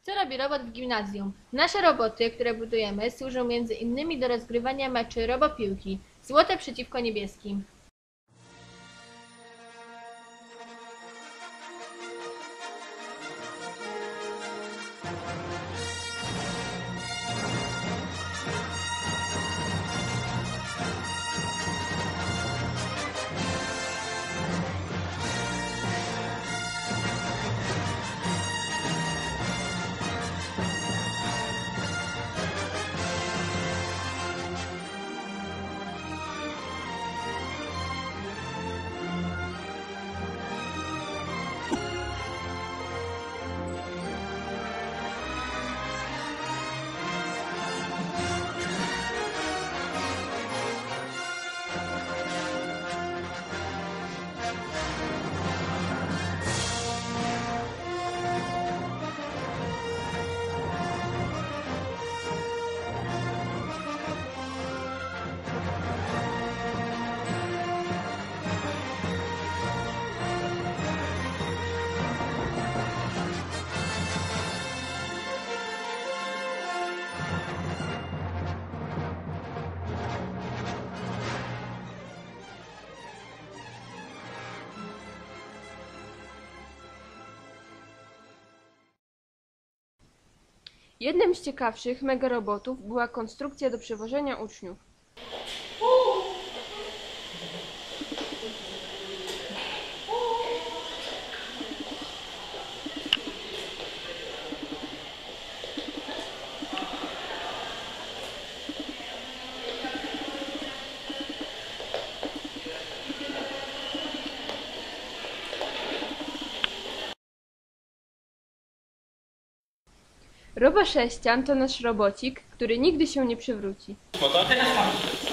Co robi robot w gimnazjum? Nasze roboty, które budujemy, służą między innymi do rozgrywania meczy robopiłki. Złote przeciwko niebieskim. Jednym z ciekawszych megarobotów była konstrukcja do przewożenia uczniów. Robo-sześcian to nasz robocik, który nigdy się nie przewróci. No to teraz pan.